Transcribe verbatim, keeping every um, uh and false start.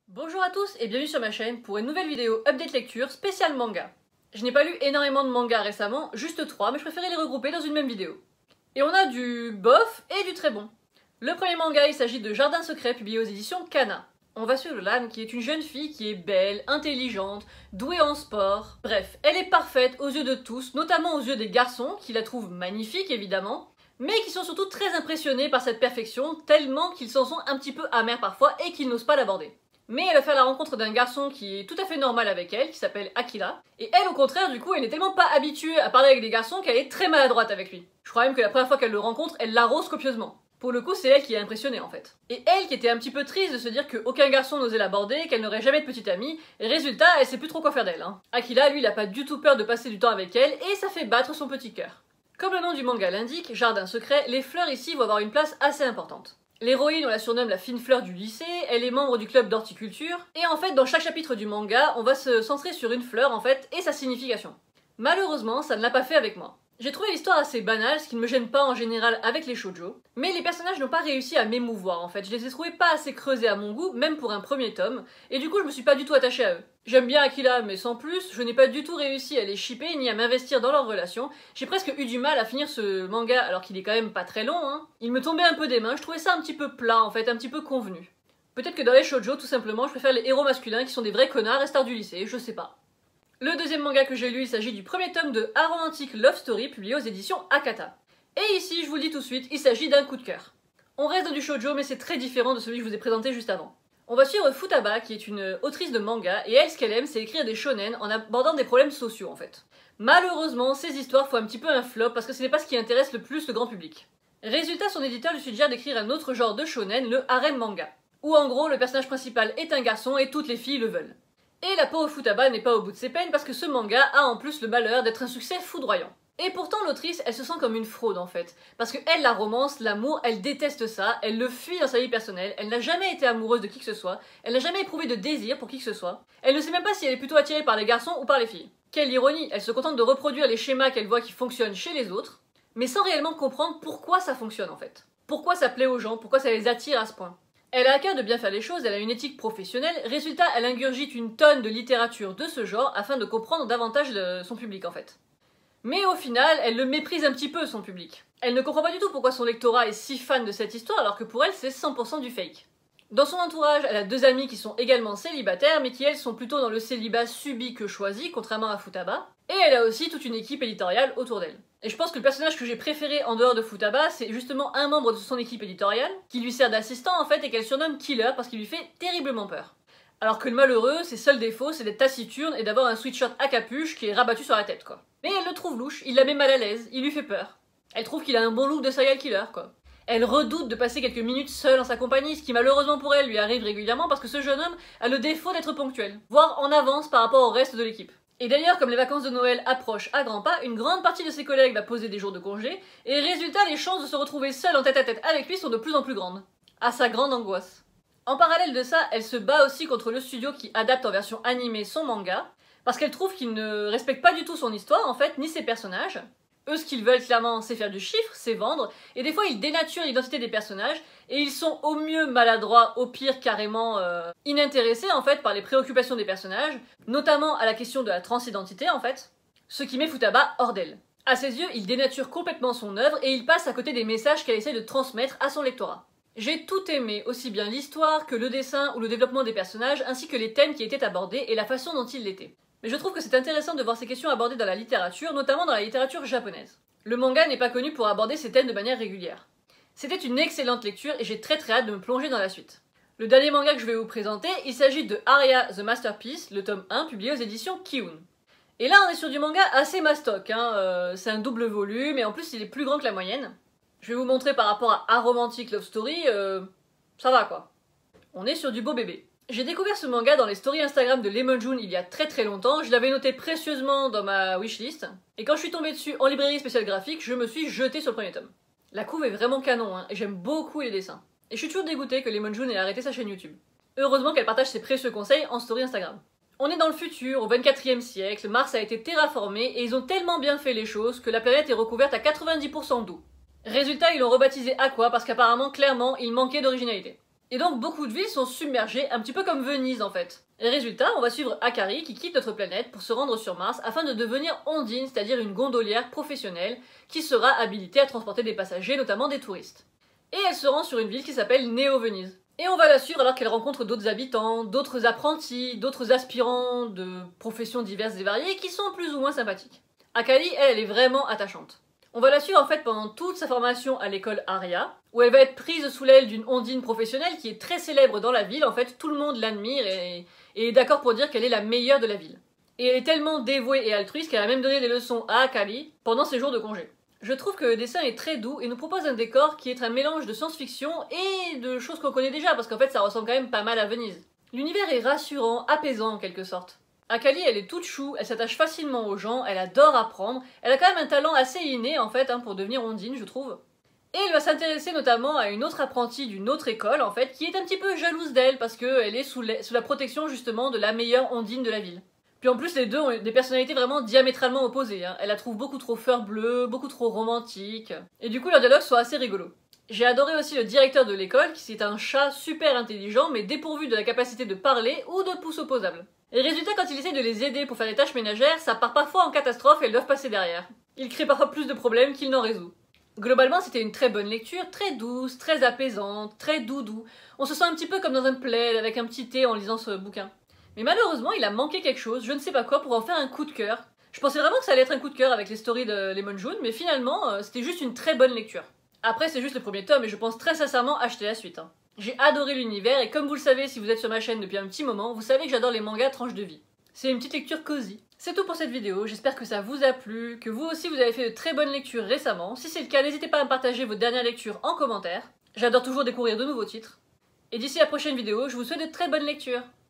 Bonjour à tous et bienvenue sur ma chaîne pour une nouvelle vidéo update lecture spéciale manga. Je n'ai pas lu énormément de mangas récemment, juste trois, mais je préférais les regrouper dans une même vidéo. Et on a du bof et du très bon. Le premier manga, il s'agit de Jardin secret publié aux éditions Kana. On va suivre Lan qui est une jeune fille qui est belle, intelligente, douée en sport. Bref, elle est parfaite aux yeux de tous, notamment aux yeux des garçons qui la trouvent magnifique évidemment, mais qui sont surtout très impressionnés par cette perfection, tellement qu'ils s'en sont un petit peu amers parfois et qu'ils n'osent pas l'aborder. Mais elle va faire la rencontre d'un garçon qui est tout à fait normal avec elle, qui s'appelle Akira, et elle au contraire du coup elle n'est tellement pas habituée à parler avec des garçons qu'elle est très maladroite avec lui. Je crois même que la première fois qu'elle le rencontre, elle l'arrose copieusement. Pour le coup c'est elle qui est impressionnée en fait. Et elle qui était un petit peu triste de se dire qu'aucun garçon n'osait l'aborder, qu'elle n'aurait jamais de petite amie, et résultat elle sait plus trop quoi faire d'elle. Hein. Akira lui il a pas du tout peur de passer du temps avec elle, et ça fait battre son petit cœur. Comme le nom du manga l'indique, Jardin secret, les fleurs ici vont avoir une place assez importante. L'héroïne, on la surnomme la fine fleur du lycée, elle est membre du club d'horticulture, et en fait dans chaque chapitre du manga, on va se centrer sur une fleur en fait, et sa signification. Malheureusement, ça ne l'a pas fait avec moi. J'ai trouvé l'histoire assez banale, ce qui ne me gêne pas en général avec les shoujo, mais les personnages n'ont pas réussi à m'émouvoir en fait, je les ai trouvés pas assez creusés à mon goût, même pour un premier tome, et du coup je me suis pas du tout attachée à eux. J'aime bien Akira, mais sans plus, je n'ai pas du tout réussi à les shipper ni à m'investir dans leur relation, j'ai presque eu du mal à finir ce manga alors qu'il est quand même pas très long, hein. Il me tombait un peu des mains, je trouvais ça un petit peu plat en fait, un petit peu convenu. Peut-être que dans les shoujo, tout simplement, je préfère les héros masculins qui sont des vrais connards et stars du lycée, je sais pas. Le deuxième manga que j'ai lu, il s'agit du premier tome de Aromantic Love Story publié aux éditions Akata. Et ici, je vous le dis tout de suite, il s'agit d'un coup de cœur. On reste dans du shoujo, mais c'est très différent de celui que je vous ai présenté juste avant. On va suivre Futaba, qui est une autrice de manga, et elle, ce qu'elle aime, c'est écrire des shonen en abordant des problèmes sociaux, en fait. Malheureusement, ces histoires font un petit peu un flop, parce que ce n'est pas ce qui intéresse le plus le grand public. Résultat, son éditeur lui suggère d'écrire un autre genre de shonen, le harem manga, où en gros, le personnage principal est un garçon et toutes les filles le veulent. Et la pauvre Futaba n'est pas au bout de ses peines parce que ce manga a en plus le malheur d'être un succès foudroyant. Et pourtant l'autrice, elle se sent comme une fraude en fait. Parce que elle, la romance, l'amour, elle déteste ça, elle le fuit dans sa vie personnelle, elle n'a jamais été amoureuse de qui que ce soit, elle n'a jamais éprouvé de désir pour qui que ce soit, elle ne sait même pas si elle est plutôt attirée par les garçons ou par les filles. Quelle ironie, elle se contente de reproduire les schémas qu'elle voit qui fonctionnent chez les autres, mais sans réellement comprendre pourquoi ça fonctionne en fait. Pourquoi ça plaît aux gens, pourquoi ça les attire à ce point. Elle a à cœur de bien faire les choses, elle a une éthique professionnelle, résultat elle ingurgite une tonne de littérature de ce genre afin de comprendre davantage le, son public en fait. Mais au final, elle le méprise un petit peu son public. Elle ne comprend pas du tout pourquoi son lectorat est si fan de cette histoire alors que pour elle c'est cent pour cent du fake. Dans son entourage, elle a deux amies qui sont également célibataires mais qui elles sont plutôt dans le célibat subi que choisi, contrairement à Futaba, et elle a aussi toute une équipe éditoriale autour d'elle. Et je pense que le personnage que j'ai préféré en dehors de Futaba, c'est justement un membre de son équipe éditoriale, qui lui sert d'assistant en fait et qu'elle surnomme Killer parce qu'il lui fait terriblement peur. Alors que le malheureux, ses seuls défauts, c'est d'être taciturne et d'avoir un sweatshirt à capuche qui est rabattu sur la tête quoi. Mais elle le trouve louche, il la met mal à l'aise, il lui fait peur. Elle trouve qu'il a un bon look de serial killer quoi. Elle redoute de passer quelques minutes seule en sa compagnie, ce qui malheureusement pour elle lui arrive régulièrement parce que ce jeune homme a le défaut d'être ponctuel, voire en avance par rapport au reste de l'équipe. Et d'ailleurs, comme les vacances de Noël approchent à grands pas, une grande partie de ses collègues va poser des jours de congé, et résultat, les chances de se retrouver seule en tête à tête avec lui sont de plus en plus grandes. À sa grande angoisse. En parallèle de ça, elle se bat aussi contre le studio qui adapte en version animée son manga, parce qu'elle trouve qu'il ne respecte pas du tout son histoire, en fait, ni ses personnages. Eux, ce qu'ils veulent clairement, c'est faire du chiffre, c'est vendre, et des fois ils dénaturent l'identité des personnages, et ils sont au mieux maladroits, au pire carrément euh, inintéressés en fait par les préoccupations des personnages, notamment à la question de la transidentité en fait, ce qui met Futaba hors d'elle. À ses yeux, il dénature complètement son œuvre et il passe à côté des messages qu'elle essaie de transmettre à son lectorat. J'ai tout aimé, aussi bien l'histoire que le dessin ou le développement des personnages, ainsi que les thèmes qui étaient abordés et la façon dont ils l'étaient. Mais je trouve que c'est intéressant de voir ces questions abordées dans la littérature, notamment dans la littérature japonaise. Le manga n'est pas connu pour aborder ces thèmes de manière régulière. C'était une excellente lecture et j'ai très très hâte de me plonger dans la suite. Le dernier manga que je vais vous présenter, il s'agit de Aria the Masterpiece, le tome un, publié aux éditions Kiun. Et là on est sur du manga assez mastoc, hein, euh, c'est un double volume et en plus il est plus grand que la moyenne. Je vais vous montrer par rapport à Aromantic Love Story, euh, ça va quoi. On est sur du beau bébé. J'ai découvert ce manga dans les stories Instagram de Lemon June il y a très très longtemps, je l'avais noté précieusement dans ma wishlist, et quand je suis tombée dessus en librairie spéciale graphique, je me suis jetée sur le premier tome. La couve est vraiment canon, hein, et j'aime beaucoup les dessins. Et je suis toujours dégoûtée que Lemon June ait arrêté sa chaîne YouTube. Heureusement qu'elle partage ses précieux conseils en story Instagram. On est dans le futur, au vingt-quatrième siècle, Mars a été terraformé, et ils ont tellement bien fait les choses que la planète est recouverte à quatre-vingt-dix pour cent d'eau. Résultat, ils l'ont rebaptisé Aqua parce qu'apparemment, clairement, il manquait d'originalité. Et donc beaucoup de villes sont submergées, un petit peu comme Venise en fait. Et résultat, on va suivre Akari qui quitte notre planète pour se rendre sur Mars afin de devenir Ondine, c'est-à-dire une gondolière professionnelle qui sera habilitée à transporter des passagers, notamment des touristes. Et elle se rend sur une ville qui s'appelle Néo-Venise. Et on va la suivre alors qu'elle rencontre d'autres habitants, d'autres apprentis, d'autres aspirants de professions diverses et variées qui sont plus ou moins sympathiques. Akari, elle, elle est vraiment attachante. On va la suivre en fait pendant toute sa formation à l'école Aria, où elle va être prise sous l'aile d'une Ondine professionnelle qui est très célèbre dans la ville. En fait, tout le monde l'admire et, et est d'accord pour dire qu'elle est la meilleure de la ville. Et elle est tellement dévouée et altruiste qu'elle a même donné des leçons à Akari pendant ses jours de congé. Je trouve que le dessin est très doux et nous propose un décor qui est un mélange de science-fiction et de choses qu'on connaît déjà, parce qu'en fait ça ressemble quand même pas mal à Venise. L'univers est rassurant, apaisant en quelque sorte. Akali, elle est toute chou, elle s'attache facilement aux gens, elle adore apprendre, elle a quand même un talent assez inné en fait hein, pour devenir Ondine, je trouve. Et elle va s'intéresser notamment à une autre apprentie d'une autre école en fait, qui est un petit peu jalouse d'elle parce qu'elle est sous, les, sous la protection justement de la meilleure Ondine de la ville. Puis en plus les deux ont des personnalités vraiment diamétralement opposées, hein. Elle la trouve beaucoup trop fleur bleue, beaucoup trop romantique, et du coup leurs dialogues sont assez rigolos. J'ai adoré aussi le directeur de l'école, qui est un chat super intelligent mais dépourvu de la capacité de parler ou de pouce opposable. Et résultat, quand il essaie de les aider pour faire des tâches ménagères, ça part parfois en catastrophe et elles doivent passer derrière. Il crée parfois plus de problèmes qu'il n'en résout. Globalement, c'était une très bonne lecture, très douce, très apaisante, très doudou. On se sent un petit peu comme dans un plaid avec un petit thé en lisant ce bouquin. Mais malheureusement, il a manqué quelque chose, je ne sais pas quoi, pour en faire un coup de cœur. Je pensais vraiment que ça allait être un coup de cœur avec les stories de Lemon June, mais finalement, euh, c'était juste une très bonne lecture. Après, c'est juste le premier tome et je pense très sincèrement acheter la suite. Hein. J'ai adoré l'univers et comme vous le savez si vous êtes sur ma chaîne depuis un petit moment, vous savez que j'adore les mangas tranches de vie. C'est une petite lecture cosy. C'est tout pour cette vidéo, j'espère que ça vous a plu, que vous aussi vous avez fait de très bonnes lectures récemment. Si c'est le cas, n'hésitez pas à me partager vos dernières lectures en commentaire. J'adore toujours découvrir de nouveaux titres. Et d'ici la prochaine vidéo, je vous souhaite de très bonnes lectures.